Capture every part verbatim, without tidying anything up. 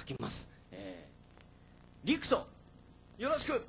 書きます。えー、リクトよろしく。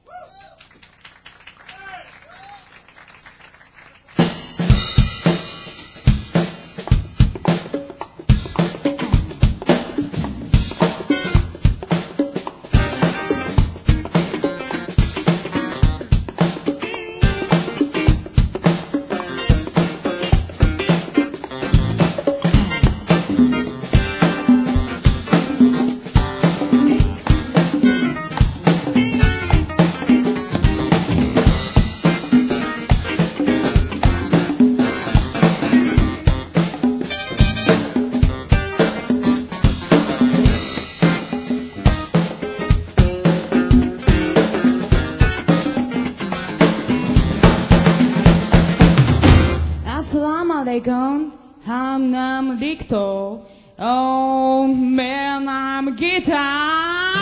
Assalamualaikum, I'm Nam Dicto. Oh man, I'm guitar.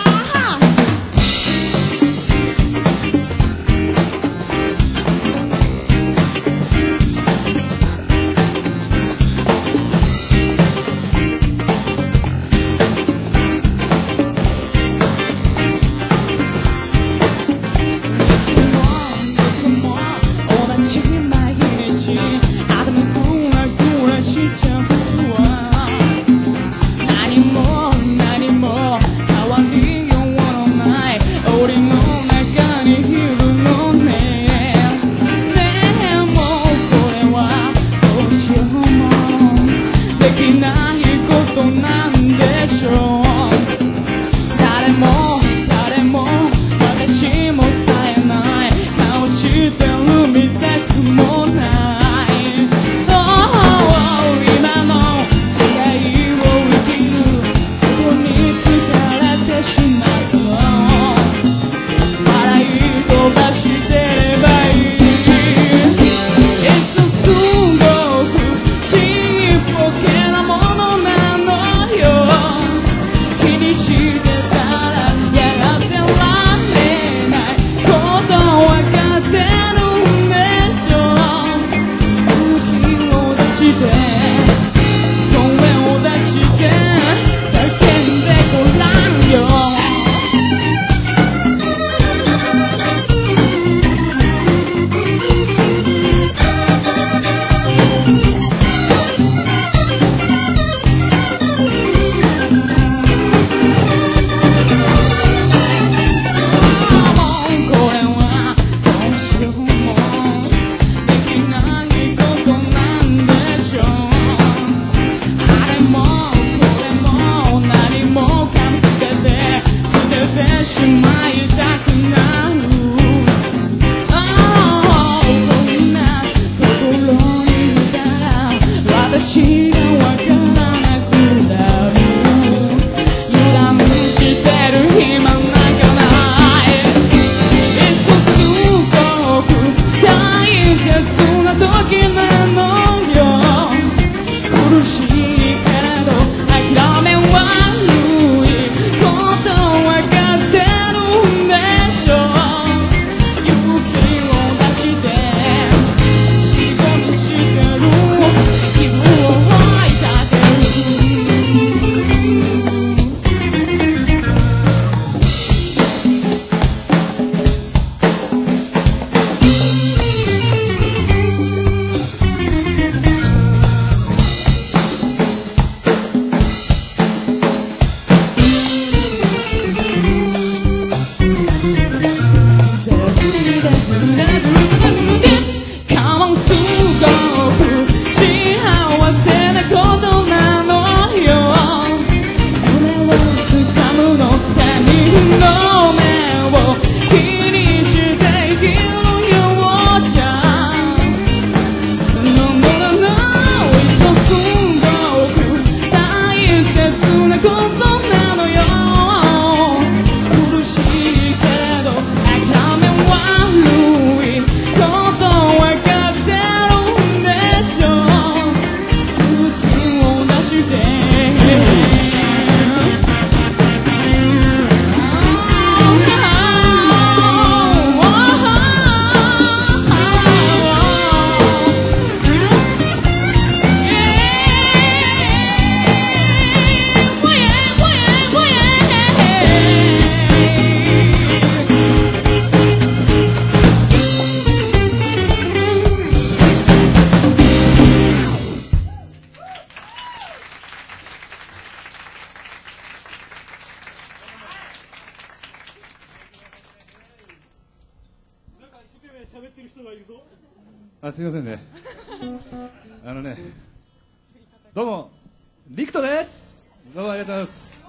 あ、すいませんね。あのね、どうもリクトです。どうもありがとうございます。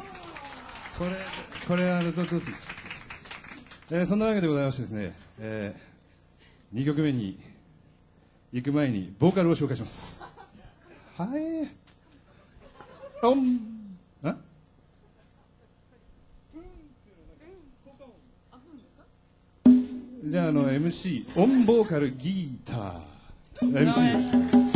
これこれあのどどうするんですか。えー、そんなわけでございましてですね、えー、にきょくめに行く前にボーカルを紹介します。はい。おんあじゃあ、あの エムシー オンボーカルギター エムシー です。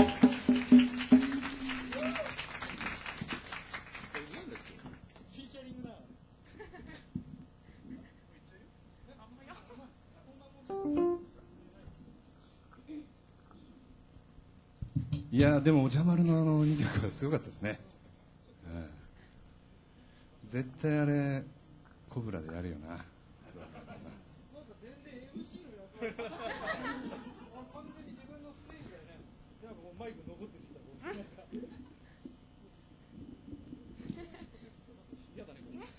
いやでもお茶丸のあのにきょくはすごかったですね、うん、絶対あれコブラでやるよな。完全に自分のステージだよね。なんかもうマイク残ってるしさ、なんか嫌だねこれ。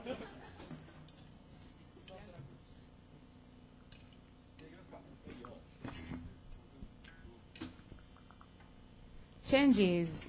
Changes.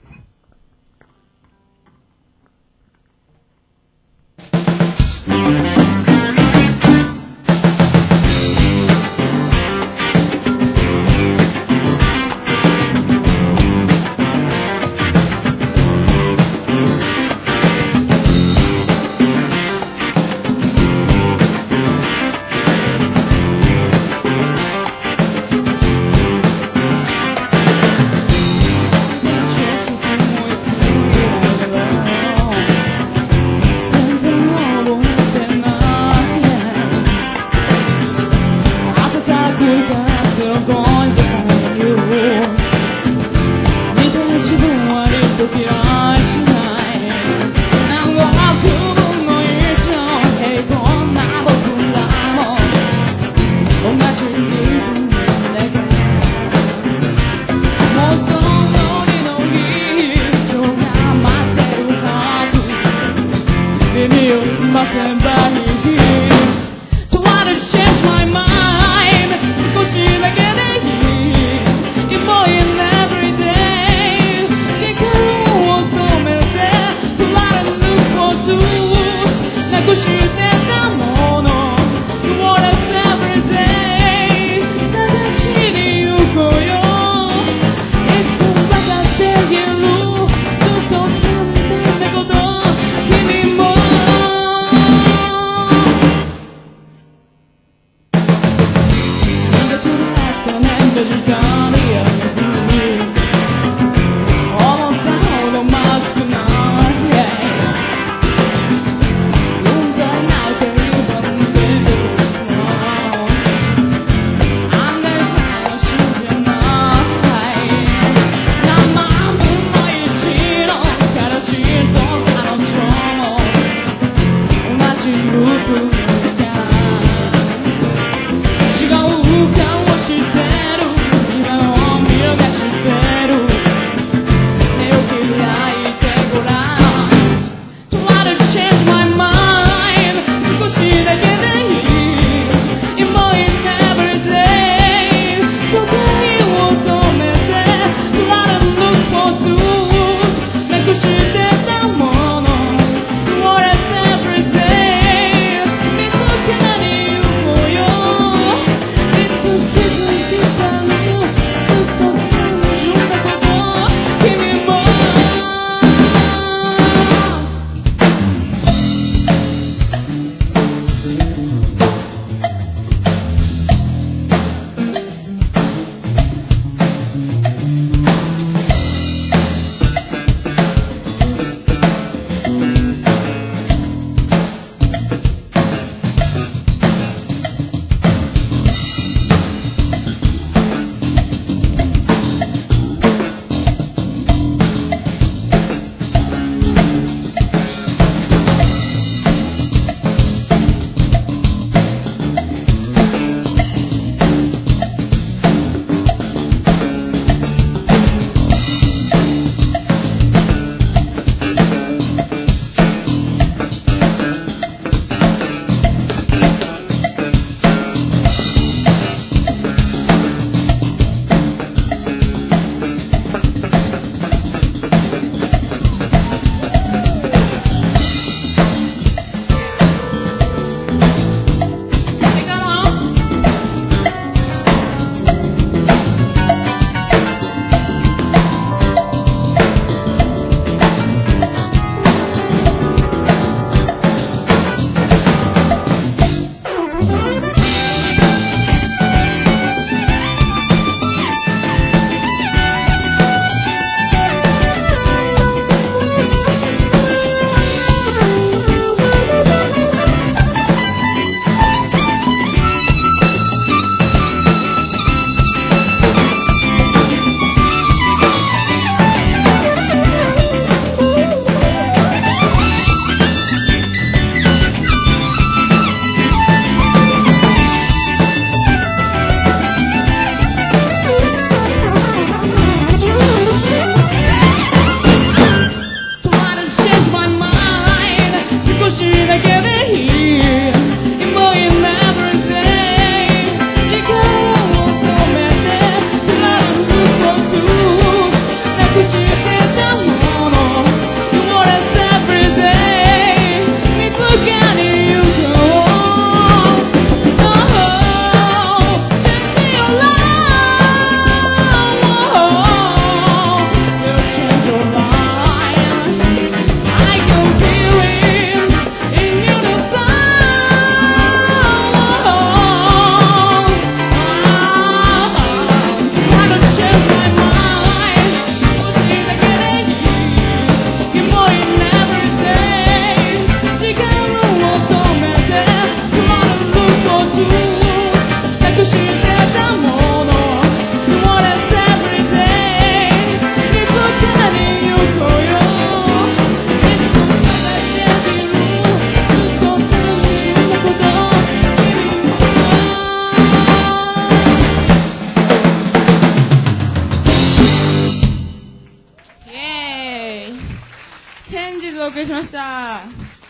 ました。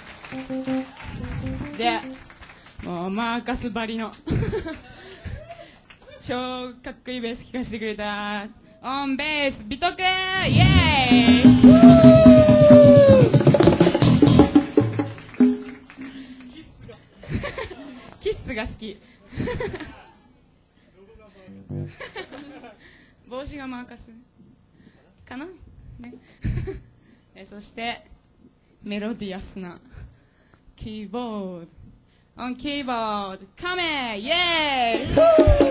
で、もうマーカスばりの超かっこいいベース聴かせてくれたオンベース美徳イエーイキッスが好き帽子がマーカスかな、ね、えそしてメロディアスなキーボードオンキーボードカメイエーイ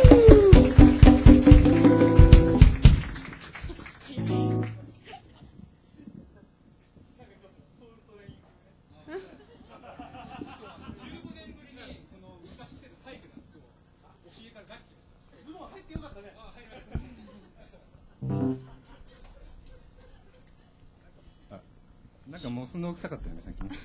なんかモスの臭かったよね、さっきね。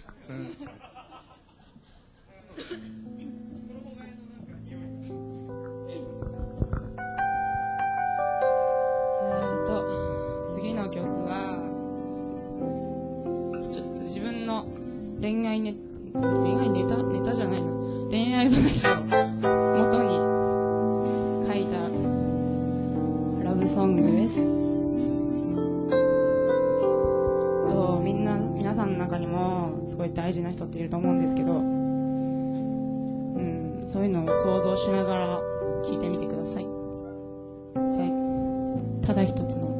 えーと次の曲はちょっと自分の恋愛ネ恋愛ネタネタじゃないの恋愛話を元に書いたラブソングです。皆さんの中にもすごい大事な人っていると思うんですけど、うん、そういうのを想像しながら聴いてみてください。じゃあただ一つの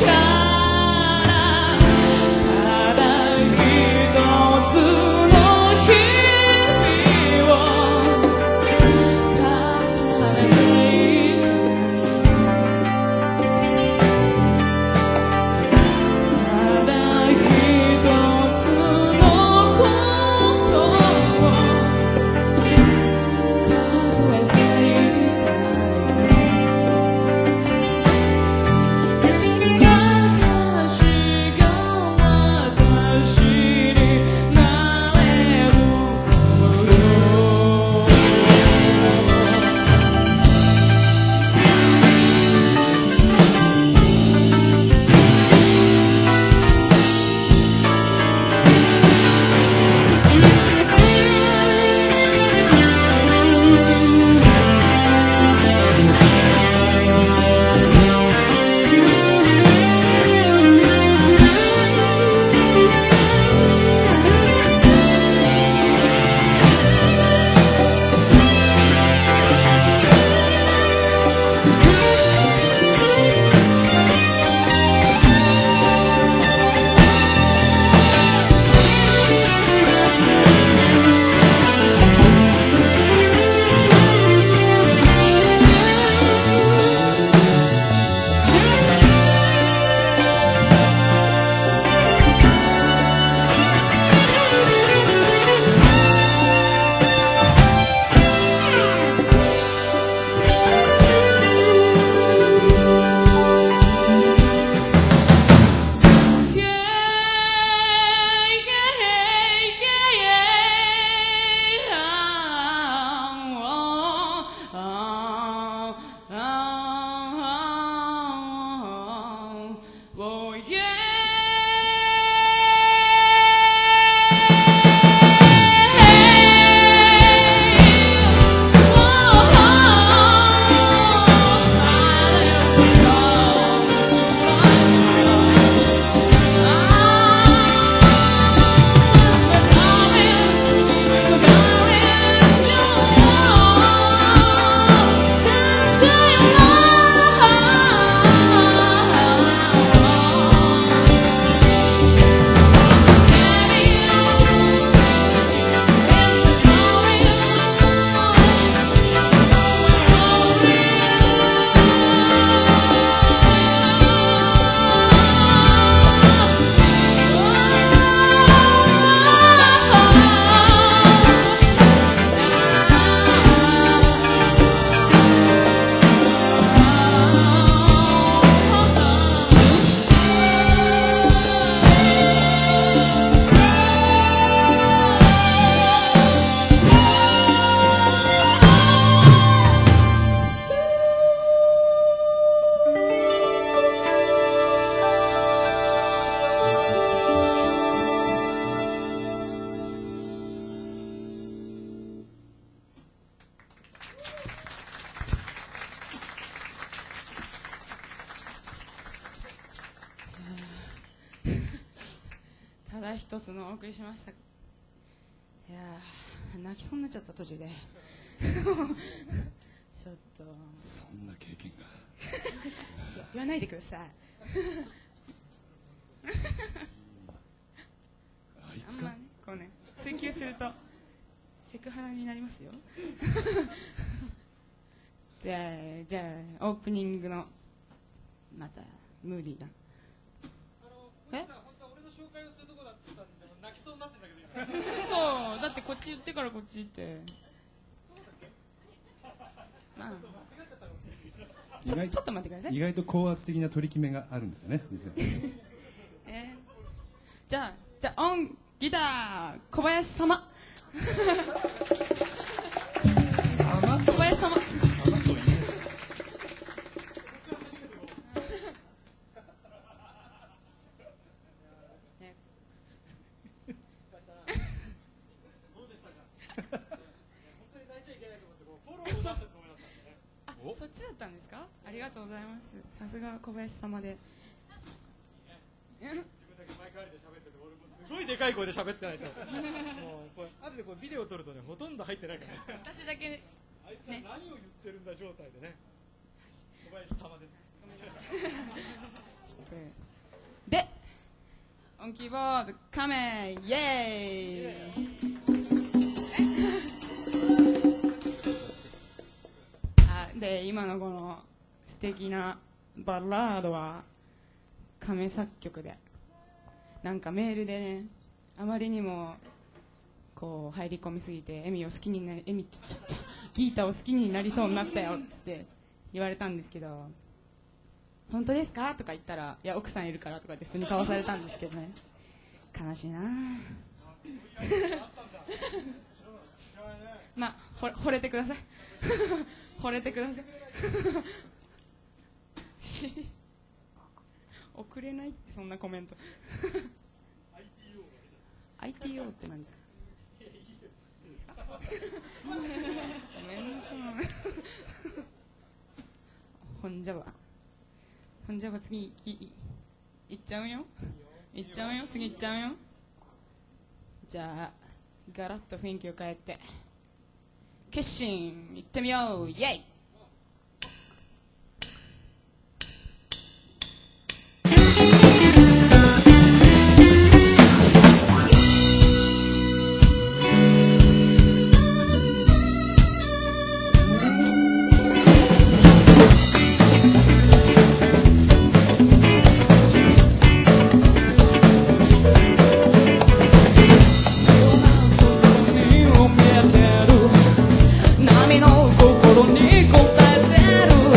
つの一つのお送りしました。いやー、泣きそうになっちゃった途中でちょっとそんな経験が言わないでくださいあいつかあんまね、こうね、追求するとセクハラになりますよじゃあ、じゃあオープニングのまたムーディーなえ本当は俺の紹介をするとこだったんで泣きそうになってんだけど今そうだってこっち言ってからこっち行ってまあちょ, ちょっと待ってください。 意外と高圧的な取り決めがあるんですよね実はえー、じゃあじゃあオンギター小林様様小林様様と言えそっちだったんですか。ありがとうございます。さすが小林様で。 自分だけマイクありで喋ってて俺もすごいでかい声で喋ってないともうこれ後でこれビデオ撮るとねほとんど入ってないからね私だけあいつは何を言ってるんだ状態でね小林様ですでオンキーボードカメイエーイあで今のこの素敵なバラードは亀作曲でなんかメールでねあまりにもこう入り込みすぎてエミを好きになりエミちょっとギータを好きになりそうになったよっつって言われたんですけど本当ですかとか言ったらいや奥さんいるからとかって普通に買わされたんですけどね悲しいなまあほ惚れてください惚れてください送れないってそんなコメントアイティーオー って何ですかごめんなさいほんじゃばほんじゃば次いっちゃうよいっちゃうよ次いっちゃうよじゃあガラッと雰囲気を変えて決心いってみようイエイ波の心に答えてる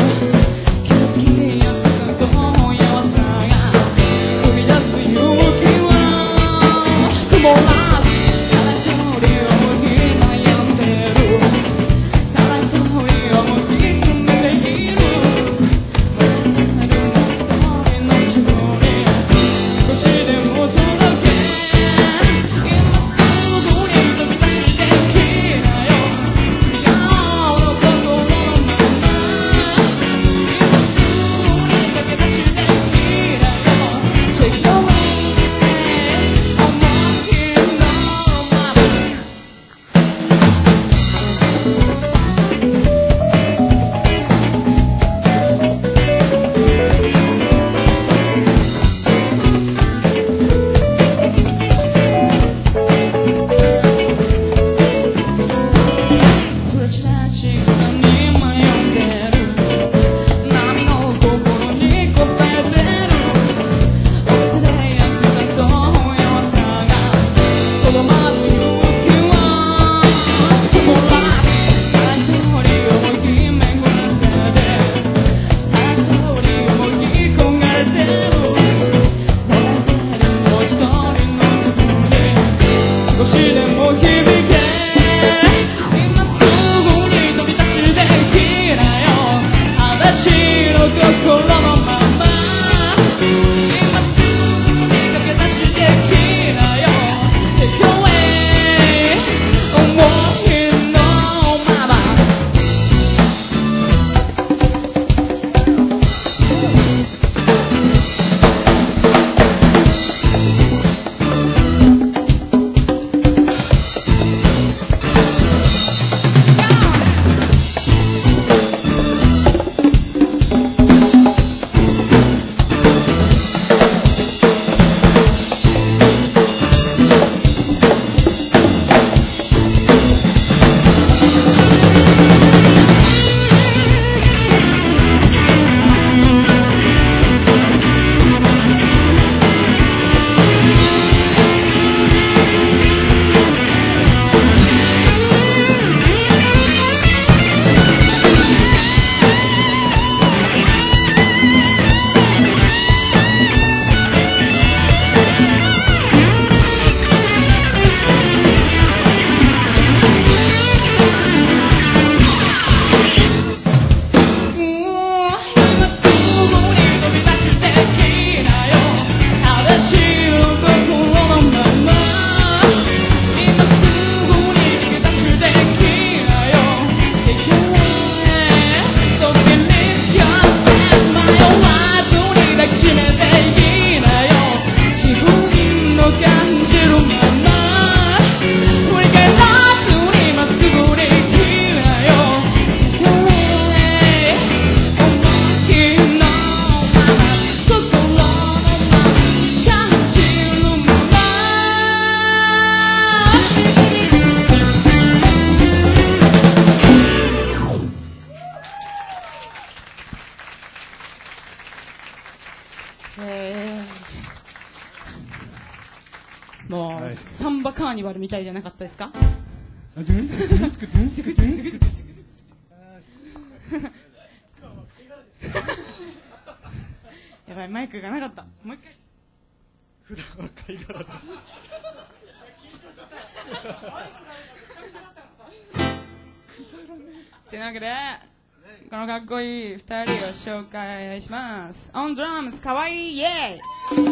カーニバルみたいじゃなかったですか？ ドゥンスクドゥンスクドゥンスクドゥンスク。 やばい、マイクがなかった。もう一回。 普段は貝殻です。 というわけで、このかっこいいふたりを紹介します。オンドラムス、かわいい、イエ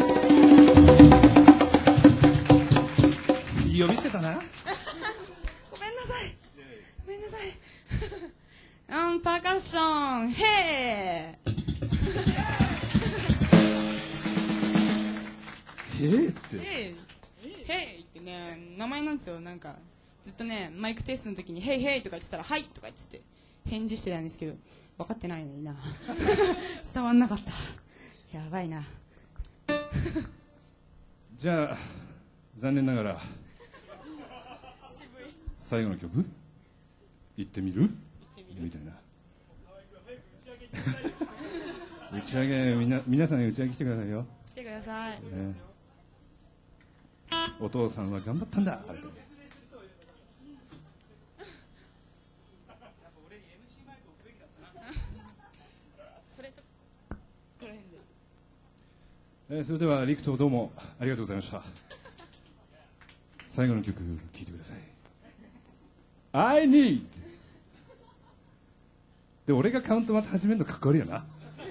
ーイ。 呼び捨てたな。 ごめんなさい。ごめんなさい。オンパーカッション、ヘー。 へえってヘイヘイってね、名前なんですよ。なんかずっとね、マイクテストの時にヘイヘイとか言ってたらはいとか言ってて返事してたんですけど、分かってないのにな。伝わんなかった。やばいな。 じゃあ残念ながら最後の曲行ってみるみたいな。打ち上げ、みんな皆さんに打ち上げ来てくださいよ。 来てください、 ね、お父さんは頑張ったんだ。 それとこの辺で、 えー、それでは陸斗どうもありがとうございました。最後の曲聴いてください。 I need で俺がカウントまた始めるのかっこ悪いよな。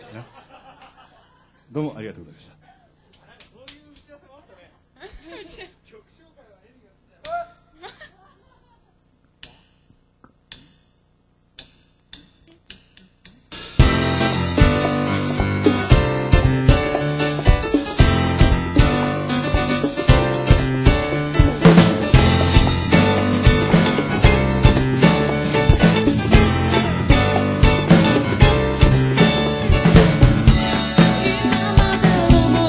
どうもありがとうございました。 今まで思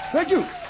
Thank you!